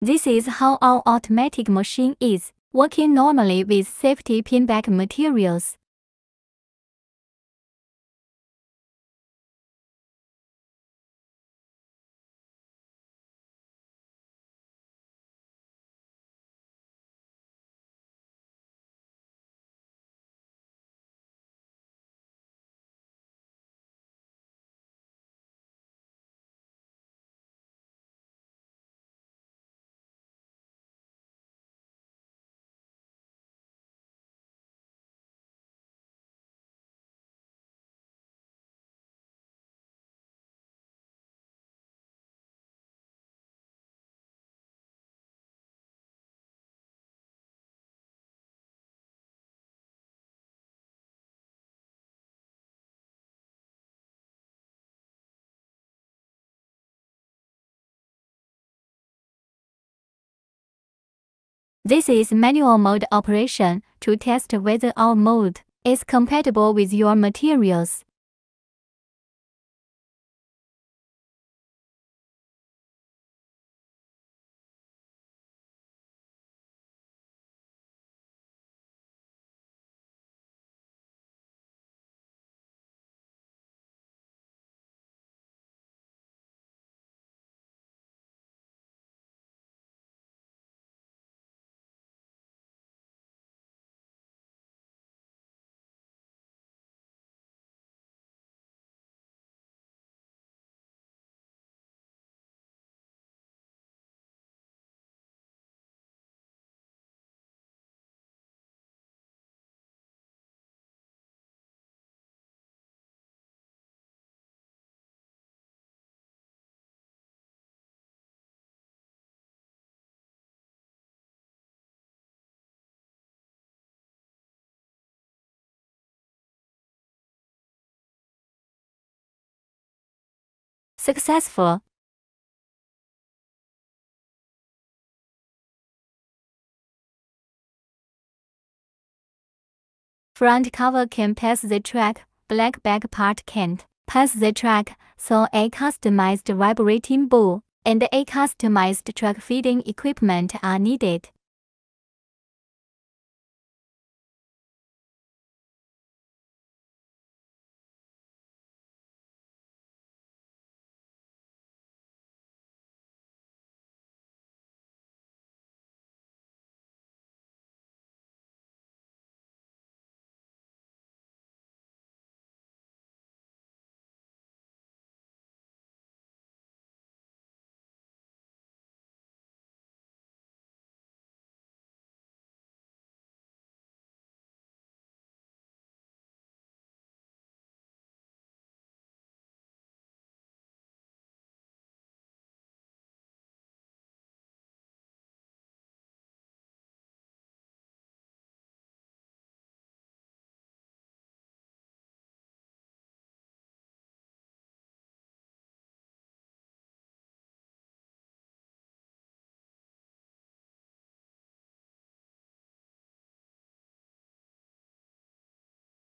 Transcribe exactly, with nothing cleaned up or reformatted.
This is how our automatic machine is, working normally with safety pinback materials. This is manual mode operation to test whether our mold is compatible with your materials. Successful. Front cover can pass the track, black back part can't pass the track, so a customized vibrating bowl and a customized track feeding equipment are needed.